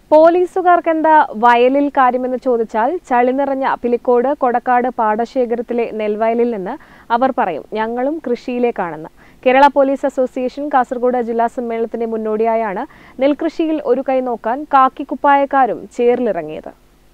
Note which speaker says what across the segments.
Speaker 1: പോലീസുകാർക്കെന്താ വയലിൽ കാര്യമെന്ന് ചോദിച്ചാൽ ചളി നിറഞ്ഞ പിലിക്കോട് കൊടക്കാട് പാടശേഖരത്തിലെ നെൽവയലിൽ നിന്ന് അവർ പറയും ഞങ്ങളും കൃഷിയിലേക്കാണെന്ന്. കേരള പോലീസ് അസോസിയേഷൻ കാസർഗോഡ് ജില്ലാ സമ്മേളനത്തിന്റെ മുന്നോടിയായാണ് നെൽകൃഷിയിൽ ഒരു കൈ നോക്കാൻ കാക്കിക്കുപ്പായക്കാരും ചേറിലിറങ്ങിയത്.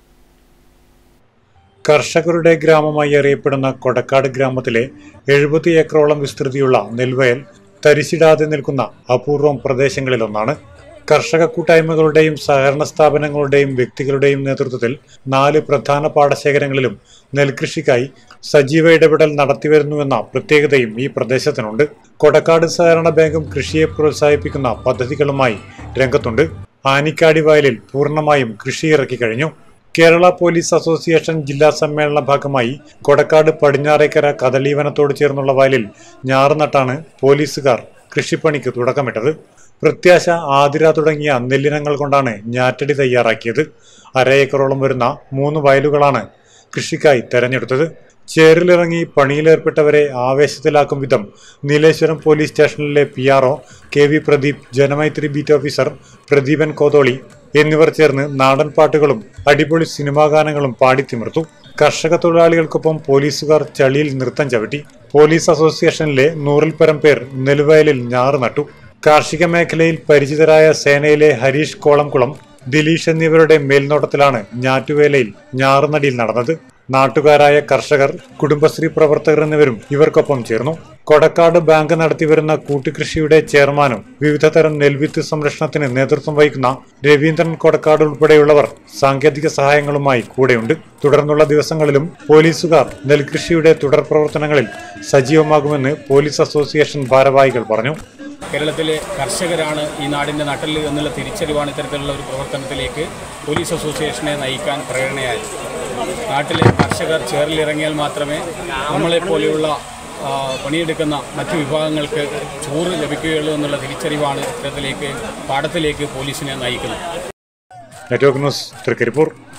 Speaker 2: കർഷകരുടെ ഗ്രാമമായി അറിയപ്പെടുന്ന കൊടക്കാട് ഗ്രാമത്തിലെ 70 ഏക്കറോളം വിസ്തൃതിയുള്ള നെൽവയൽ തരിശിടാതെ നിൽക്കുന്ന അപൂർവം പ്രദേശങ്ങളിലൊന്നാണ്. കർഷക കൂട്ടായ്മകളുടെയും സഹകരണ സ്ഥാപനങ്ങളുടെയും വ്യക്തികളുടെയും നേതൃത്വത്തിൽ 4 പ്രധാന പാടശേഖരങ്ങളിലും നെൽകൃഷിക്കായി സജീവ ഇടപെടൽ നടത്തിവരുന്നുവെന്ന പ്രത്യേകതയും ഈ പ്രദേശത്തിനുണ്ട്. കൊടക്കാട് സഹകരണ ബാങ്കും കൃഷിയെ പ്രോത്സാഹിപ്പിക്കുന്ന പദ്ധതികളുമായി രംഗത്തുണ്ട്. ആനിക്കാടി വയലിൽ പൂർണ്ണമായും കൃഷി ഇറക്കി കഴിഞ്ഞു. കേരള പോലീസ് അസോസിയേഷൻ ജില്ലാ സമ്മേളന ഭാഗമായി കൊടക്കാട് പടിഞ്ഞാറേക്കര കദളീവനത്തോട് ചേർന്നുള്ള വയലിൽ ഞാറുനട്ടാണ് പോലീസുകാർ കൃഷിപ്പണിക്ക് തുടക്കമിട്ടത്. പ്രത്യാശ, ആതിര തുടങ്ങിയ നെല്ലിനങ്ങൾ കൊണ്ടാണ് ഞാറ്റടി തയ്യാറാക്കിയത്. 1/2 ഏക്കറോളം വരുന്ന 3 വയലുകളാണ് കൃഷിക്കായി തെരഞ്ഞെടുത്തത്. ചേറിലിറങ്ങി പണിയിലേർപ്പെട്ടവരെ ആവേശത്തിലാക്കും വിധം നീലേശ്വരം പോലീസ് സ്റ്റേഷനിലെ PRO KV Pradeep, Janamaithri beat officer Pradeepan Kotholi എന്നിവർ ചേർന്ന് നാടൻ പാട്ടുകളും അടിപൊളി സിനിമാ ഗാനങ്ങളും പാടിത്തിമിർത്തു. കർഷക തൊഴിലാളികൾക്കൊപ്പം പോലീസുകാർ ചളിയിൽ നൃത്തം ചവിട്ടി. പോലീസ് അസോസിയേഷനിലെ 100-ൽ പരം പേർ നെൽവയലിൽ ഞാറ് നട്ടു. കാർഷിക മേഖലയിൽ പരിചിതരായ സേനയിലെ ഹരീഷ് കോളംകുളം, ദിലീഷ് എന്നിവരുടെ മേൽനോട്ടത്തിലാണ് ഞാറ്റുവേലയിൽ ഞാറുനടിയിൽ നടന്നത്. നാട്ടുകാരായ കർഷകർ, കുടുംബശ്രീ പ്രവർത്തകർ എന്നിവരും ഇവർക്കൊപ്പം ചേർന്നു. കൊടക്കാട് ബാങ്ക് നടത്തിവരുന്ന കൂട്ടുകൃഷിയുടെ ചെയർമാനും വിവിധ തരം നെൽവിത്ത് സംരക്ഷണത്തിന് നേതൃത്വം വഹിക്കുന്ന രവീന്ദ്രൻ കൊടക്കാട് ഉൾപ്പെടെയുള്ളവർ സാങ്കേതിക സഹായങ്ങളുമായി കൂടെയുണ്ട്. തുടർന്നുള്ള ദിവസങ്ങളിലും പോലീസുകാർ നെൽകൃഷിയുടെ തുടർ പ്രവർത്തനങ്ങളിൽ സജീവമാകുമെന്ന് പോലീസ് അസോസിയേഷൻ ഭാരവാഹികൾ പറഞ്ഞു.
Speaker 3: കേരളത്തിലെ കർഷകരാണ് ഈ നാടിൻ്റെ നട്ടെല്ല് എന്നുള്ള തിരിച്ചറിവാണ് ഇത്തരത്തിലുള്ള ഒരു പ്രവർത്തനത്തിലേക്ക് പോലീസ് അസോസിയേഷനെ നയിക്കാൻ പ്രേരണയായത്. നാട്ടിലെ കർഷകർ ചേറിലിറങ്ങിയാൽ മാത്രമേ നമ്മളെപ്പോലെയുള്ള പണിയെടുക്കുന്ന മറ്റു വിഭാഗങ്ങൾക്ക് ചോറ് ലഭിക്കുകയുള്ളൂ എന്നുള്ള തിരിച്ചറിവാണ് ഇത്തരത്തിലേക്ക് പാടത്തിലേക്ക് പോലീസിനെ നയിക്കുന്നത്.
Speaker 2: Network news, Trikaripur.